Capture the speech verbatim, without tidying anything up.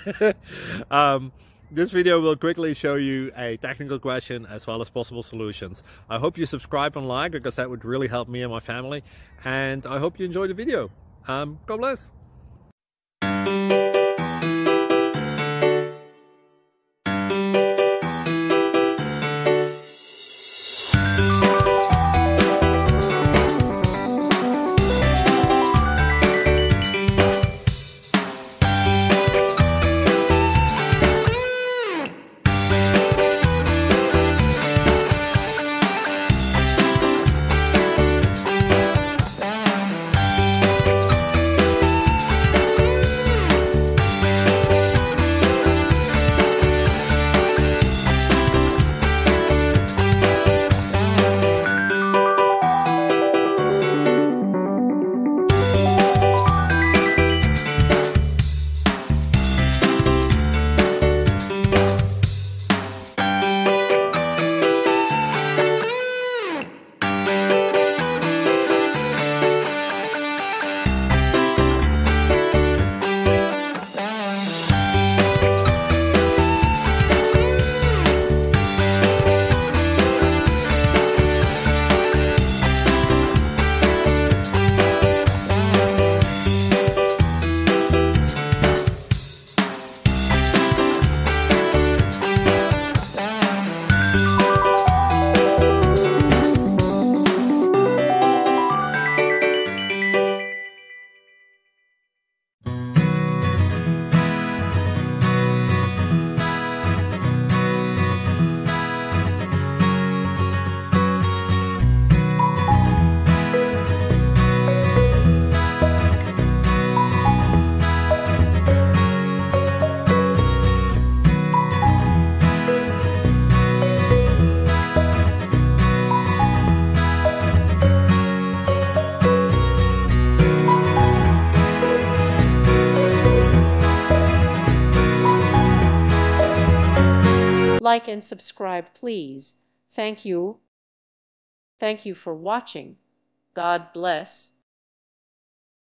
um, this video will quickly show you a technical question as well as possible solutions. I hope you subscribe and like, because that would really help me and my family. And I hope you enjoy the video. Um, God bless. Like and subscribe, please. Thank you. Thank you for watching. God bless.